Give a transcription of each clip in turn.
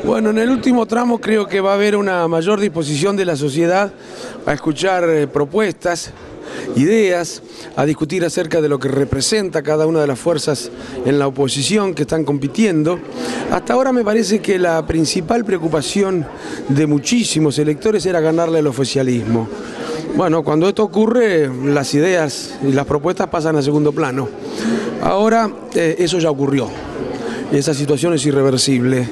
Bueno, en el último tramo creo que va a haber una mayor disposición de la sociedad a escuchar propuestas, ideas, a discutir acerca de lo que representa cada una de las fuerzas en la oposición que están compitiendo. Hasta ahora me parece que la principal preocupación de muchísimos electores era ganarle al oficialismo. Bueno, cuando esto ocurre, las ideas y las propuestas pasan a segundo plano. Ahora eso ya ocurrió. Esa situación es irreversible.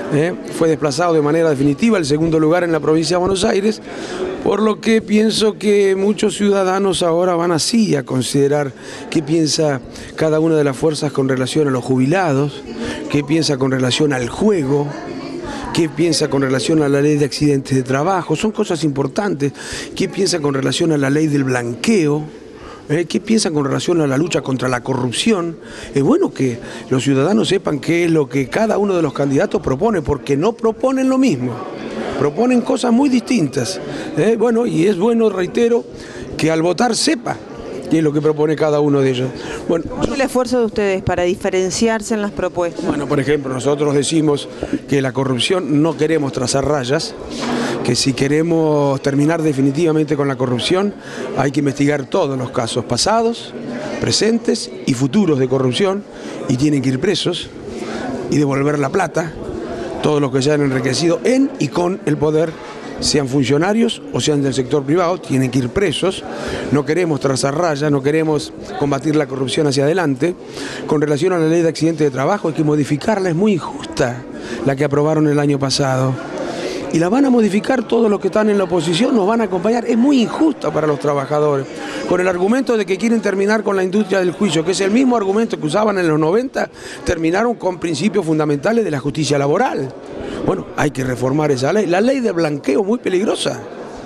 Fue desplazado de manera definitiva al segundo lugar en la provincia de Buenos Aires, por lo que pienso que muchos ciudadanos ahora van así a considerar qué piensa cada una de las fuerzas con relación a los jubilados, qué piensa con relación al juego, qué piensa con relación a la ley de accidentes de trabajo, son cosas importantes, qué piensa con relación a la ley del blanqueo. ¿Qué piensan con relación a la lucha contra la corrupción? Es bueno que los ciudadanos sepan qué es lo que cada uno de los candidatos propone, porque no proponen lo mismo, proponen cosas muy distintas. Bueno, y es bueno, reitero, que al votar sepa qué es lo que propone cada uno de ellos. Bueno, ¿Cuál es el esfuerzo de ustedes para diferenciarse en las propuestas? Bueno, por ejemplo, nosotros decimos que la corrupción no queremos trazar rayas, que si queremos terminar definitivamente con la corrupción hay que investigar todos los casos pasados, presentes y futuros de corrupción, y tienen que ir presos y devolver la plata, todos los que se han enriquecido en y con el poder, sean funcionarios o sean del sector privado, tienen que ir presos. No queremos trazar rayas, no queremos combatir la corrupción hacia adelante. Con relación a la ley de accidentes de trabajo hay que modificarla, es muy injusta la que aprobaron el año pasado. Y la van a modificar todos los que están en la oposición, nos van a acompañar, es muy injusta para los trabajadores, con el argumento de que quieren terminar con la industria del juicio, que es el mismo argumento que usaban en los 90, terminaron con principios fundamentales de la justicia laboral. Bueno, hay que reformar esa ley. La ley de blanqueo, muy peligrosa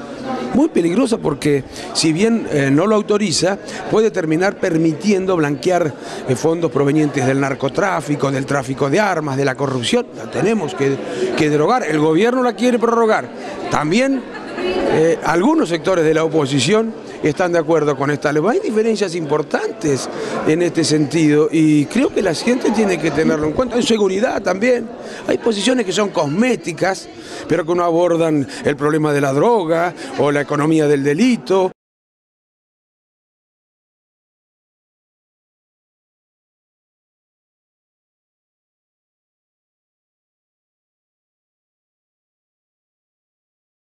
porque si bien no lo autoriza, puede terminar permitiendo blanquear fondos provenientes del narcotráfico, del tráfico de armas, de la corrupción. La tenemos que derogar, el gobierno la quiere prorrogar. También algunos sectores de la oposición están de acuerdo con esta ley. Hay diferencias importantes en este sentido y creo que la gente tiene que tenerlo en cuenta. En seguridad también. Hay posiciones que son cosméticas, pero que no abordan el problema de la droga o la economía del delito.